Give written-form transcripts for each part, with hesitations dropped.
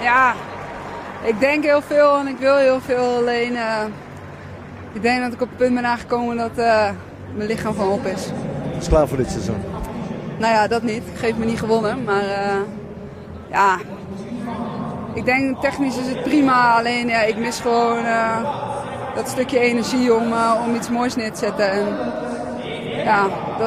Ja, ik denk heel veel en ik wil heel veel. Alleen ik denk dat ik op het punt ben aangekomen dat mijn lichaam gewoon op is. Is klaar voor dit seizoen? Nou ja, dat niet. Ik geef me niet gewonnen. Maar ja, ik denk technisch is het prima. Alleen ja, ik mis gewoon dat stukje energie om iets moois neer te zetten. En ja,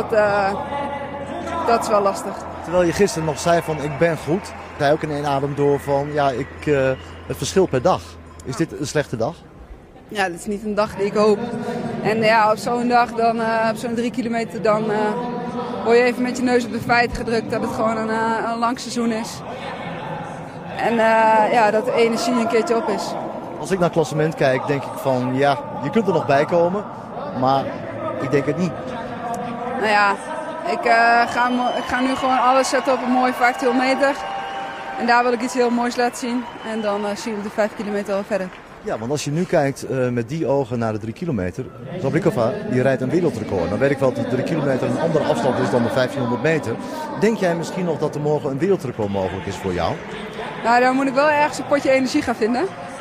dat is wel lastig. Terwijl je gisteren nog zei van ik ben goed. Zei ook in één adem door van ja, het verschil per dag. Is dit een slechte dag? Ja, dit is niet een dag die ik hoop. En ja, op zo'n dag, dan, op zo'n 3 kilometer, dan word je even met je neus op de feiten gedrukt dat het gewoon een lang seizoen is. En ja, dat de energie een keertje op is. Als ik naar het klassement kijk, denk ik van ja, je kunt er nog bij komen. Maar ik denk het niet. Nou ja, ik ga nu gewoon alles zetten op een mooie 5 kilometer. En daar wil ik iets heel moois laten zien. En dan zien we de 5 kilometer wel verder. Ja, want als je nu kijkt met die ogen naar de 3 kilometer. Zablikova, die rijdt een wereldrecord. Dan weet ik wel dat de 3 kilometer een andere afstand is dan de 1500 meter. Denk jij misschien nog dat er morgen een wereldrecord mogelijk is voor jou? Nou, dan moet ik wel ergens een potje energie gaan vinden.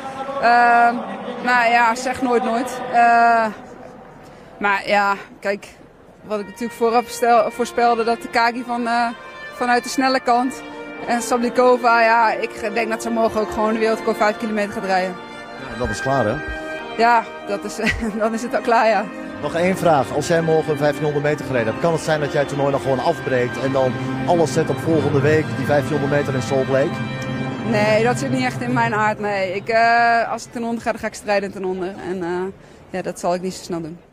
Maar ja, zeg nooit nooit. Maar ja, kijk, wat ik natuurlijk vooraf voorspelde, dat de Kagi vanuit de snelle kant en Sablikova, ja, ik denk dat ze morgen ook gewoon de wereldrecord 5 kilometer gaat rijden. Ja, dat is klaar, hè? Ja, dan is het al klaar, ja. Nog één vraag. Als jij morgen 1500 meter gereden hebt, kan het zijn dat jij het toernooi dan gewoon afbreekt en dan alles zet op volgende week, die 1500 meter in Salt Lake? Nee, dat zit niet echt in mijn aard, nee. Als ik ten onder ga, dan ga ik strijden ten onder. En ja, dat zal ik niet zo snel doen.